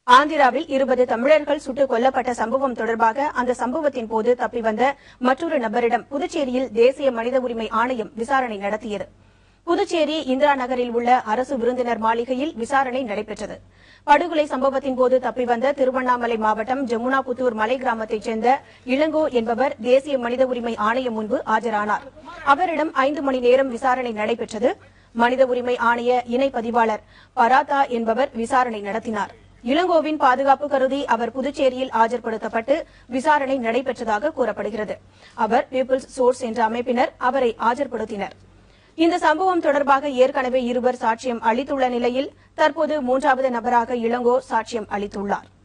ஆந்திராவில் 20 தமிழர்கள் சுட்டுக் கொல்லப்பட்ட சம்பவம் தொடர்பாக அந்த சம்பவத்தின் போது தப்பி வந்த மற்றொரு நபரிடம் புதுச்சேரியில் தேசிய மனித உரிமை ஆணையம் விசாரணை நடத்தியது. புதுச்சேரி இந்திரா நகரில் உள்ள அரசு விருந்தினர் மாளிகையில் விசாரணை நடைபெற்றது. படுகொலை சம்பவத்தின் போது தப்பி வந்த திருவண்ணாமலை மாவட்டம் ஜமுனாபுத்தூர் மலை கிராமத்தைச் சேர்ந்த இளங்கோ என்பவர் தேசிய மனித உரிமை ஆணையம் முன்பு ஆஜரானார். அவரிடம் 5 மணி நேரம் விசாரணை நடைபெற்றது. மனித உரிமை ஆணைய இணை பதிவாளர் பராத்தா என்பவர் விசாரணை நடத்தினார். இளங்கோவின் பாதுகாப்பு கருதி அவர் புதுச்சேரியில் ஆஜர்படுத்தப்பட்டு விசாரணை நடைபெற்றதாக கூறப்படுகிறது. அவர் பீப்பிள்ஸ் சோர்ஸ் என்ற அமைப்பினர் அவரை ஆஜர்படுத்தினர். இந்த சம்பவம் தொடர்பாக ஏற்கனவே 2 சாட்சியம் அளித்துள்ள நிலையில் தற்போது 3வது நபராக இளங்கோ சாட்சியம் அளித்துள்ளார்.